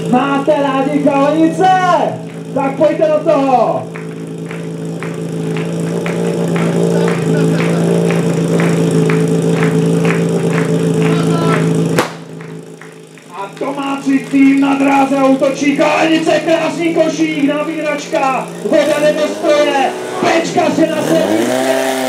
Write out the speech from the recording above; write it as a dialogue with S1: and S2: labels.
S1: Máte rádi Kalenice? Tak pojďte do toho! A domácí tým na dráze útočí Kalenice, krásný košík, nabíračka, voda nebo stroje, Pečka se na sebe